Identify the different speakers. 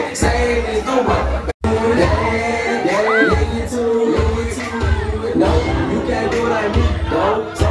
Speaker 1: Say it's the one. Yeah, you too. No, you can't do like me, no.